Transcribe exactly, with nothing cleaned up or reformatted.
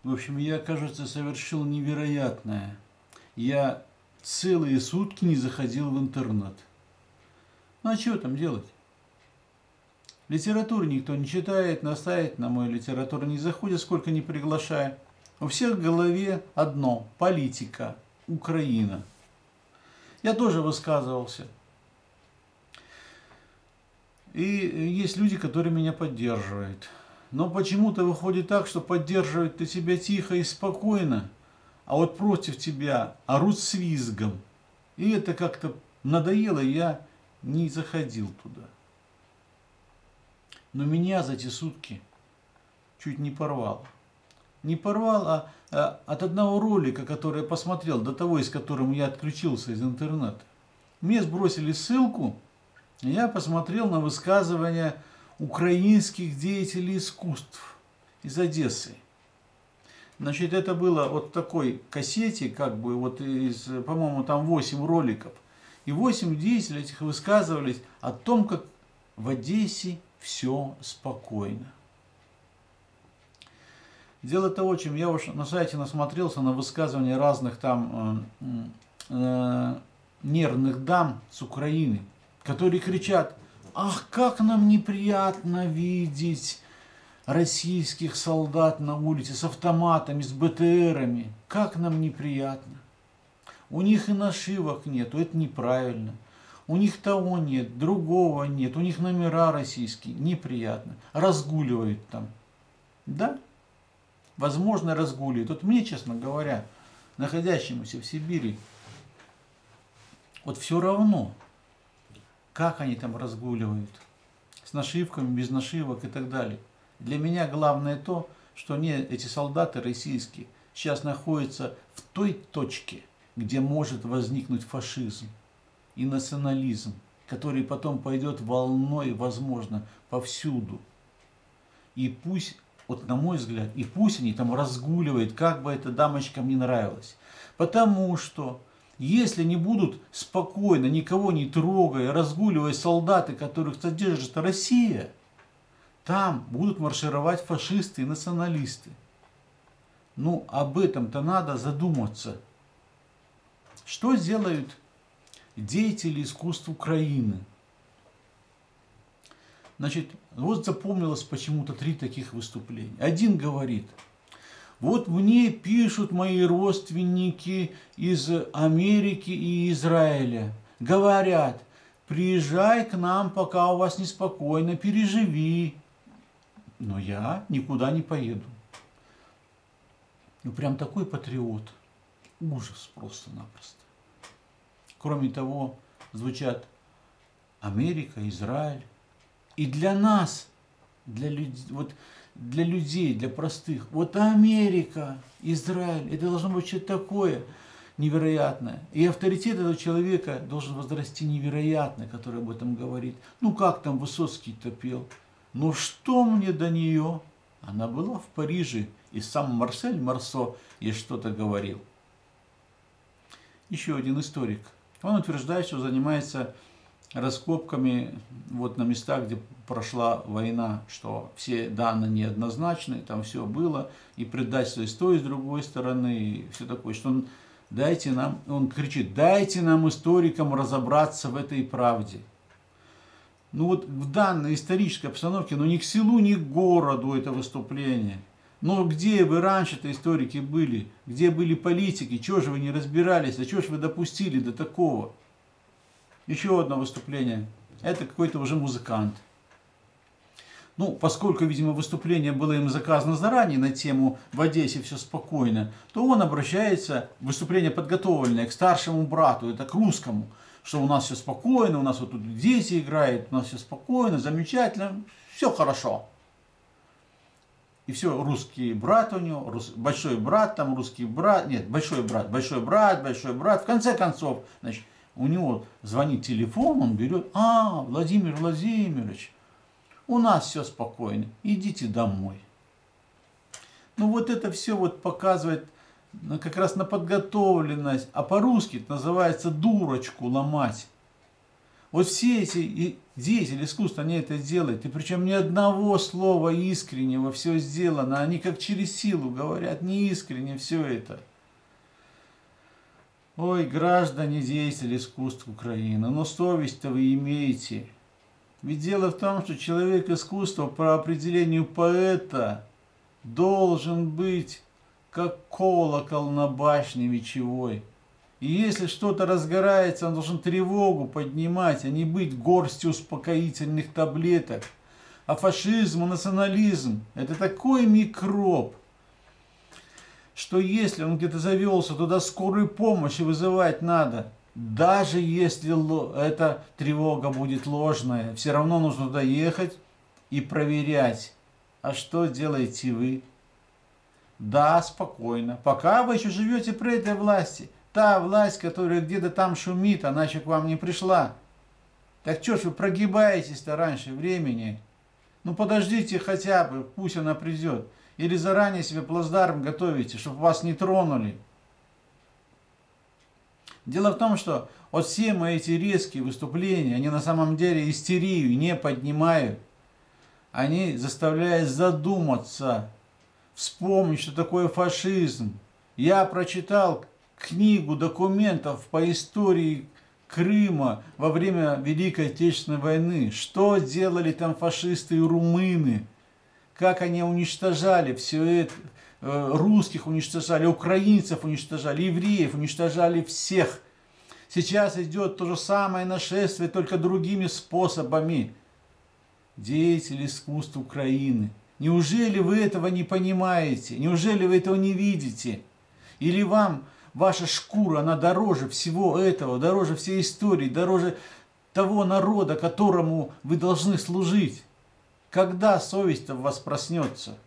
В общем, я, кажется, совершил невероятное. Я целые сутки не заходил в интернет. Ну а что там делать? Литературу никто не читает, настаивает на мою литературу не заходит, сколько не приглашая. У всех в голове одно – политика, Украина. Я тоже высказывался. И есть люди, которые меня поддерживают. Но почему-то выходит так, что поддерживают-то тебя тихо и спокойно, а вот против тебя орут с визгом. И это как-то надоело, и я не заходил туда. Но меня за эти сутки чуть не порвало. Не порвал, а, а от одного ролика, который я посмотрел, до того, из которым я отключился из интернета. Мне сбросили ссылку, и я посмотрел на высказывания украинских деятелей искусств из Одессы. Значит, это было вот в такой кассете, как бы, вот из, по-моему, там восемь роликов. И восемь деятелей этих высказывались о том, как в Одессе все спокойно. Дело того, чем я уж на сайте насмотрелся на высказывания разных там э, э, нервных дам с Украины, которые кричат: ах, как нам неприятно видеть российских солдат на улице с автоматами, с БТРами. Как нам неприятно. У них и нашивок нету, это неправильно. У них того нет, другого нет, у них номера российские, неприятно. Разгуливают там. Да, возможно, разгуливают. Вот мне, честно говоря, находящемуся в Сибири, вот все равно, как они там разгуливают. С нашивками, без нашивок и так далее. Для меня главное то, что они, эти солдаты российские, сейчас находятся в той точке, где может возникнуть фашизм и национализм, который потом пойдет волной, возможно, повсюду. И пусть, вот на мой взгляд, и пусть они там разгуливают, как бы это дамочкам не нравилось. Потому что если не будут спокойно, никого не трогая, разгуливая солдаты, которых содержит Россия, там будут маршировать фашисты и националисты. Ну, об этом-то надо задуматься. Что сделают деятели искусств Украины? Значит, вот запомнилось почему-то три таких выступления. Один говорит: вот мне пишут мои родственники из Америки и Израиля. Говорят: приезжай к нам, пока у вас неспокойно, переживи. Но я никуда не поеду. Ну, прям такой патриот. Ужас просто-напросто. Кроме того, звучат Америка, Израиль. И для нас, для, люд... вот, для людей, для простых, вот Америка, Израиль, это должно быть что-то такое невероятное. И авторитет этого человека должен возрасти невероятно, который об этом говорит. Ну как там Высоцкий-то пел? Ну что мне до нее? Она была в Париже, и сам Марсель Марсо ей что-то говорил. Еще один историк. Он утверждает, что занимается раскопками вот на местах, где прошла война, что все данные неоднозначны, там все было, и предательство и с той, и с другой стороны, и все такое, что он, дайте нам, он кричит: дайте нам, историкам, разобраться в этой правде. Ну вот в данной исторической обстановке, ну ни к селу, ни к городу это выступление. Но где вы раньше-то историки были? Где были политики? Чего же вы не разбирались? А чего же вы допустили до такого? Еще одно выступление. Это какой-то уже музыкант. Ну, поскольку, видимо, выступление было им заказано заранее на тему «В Одессе все спокойно», то он обращается, выступление подготовленное, к старшему брату, это к русскому, что у нас все спокойно, у нас вот тут дети играют, у нас все спокойно, замечательно, все хорошо. И все, русский брат у него, рус, большой брат, там русский брат, нет, большой брат, большой брат, большой брат. В конце концов, значит, у него звонит телефон, он берет: а, Владимир Владимирович, у нас все спокойно, идите домой. Ну вот это все вот показывает как раз на подготовленность, а по-русски это называется дурочку ломать. Вот все эти Деятели искусства, они это делают. И причем ни одного слова искреннего все сделано. Они как через силу говорят, не искренне все это. Ой, граждане, деятели искусств Украины, но совесть-то вы имеете. Ведь дело в том, что человек искусства по определению поэта должен быть как колокол на башне вечевой. И если что-то разгорается, он должен тревогу поднимать, а не быть горстью успокоительных таблеток. А фашизм и национализм – это такой микроб, что если он где-то завелся, туда скорую помощь вызывать надо. Даже если эта тревога будет ложная, все равно нужно туда ехать и проверять. А что делаете вы? Да, спокойно. Пока вы еще живете при этой власти. Та власть, которая где-то там шумит, она еще к вам не пришла. Так что ж вы прогибаетесь-то раньше времени? Ну подождите хотя бы, пусть она придет. Или заранее себе плацдарм готовите, чтобы вас не тронули. Дело в том, что вот все мои эти резкие выступления, они на самом деле истерию не поднимают. Они заставляют задуматься, вспомнить, что такое фашизм. Я прочитал книгу документов по истории Крыма во время Великой Отечественной войны. Что делали там фашисты и румыны? Как они уничтожали все это. Русских уничтожали, украинцев уничтожали, евреев уничтожали всех. Сейчас идет то же самое нашествие, только другими способами. Деятели искусств Украины, неужели вы этого не понимаете? Неужели вы этого не видите? Или вам ваша шкура, она дороже всего этого, дороже всей истории, дороже того народа, которому вы должны служить? Когда совесть-то в вас проснется?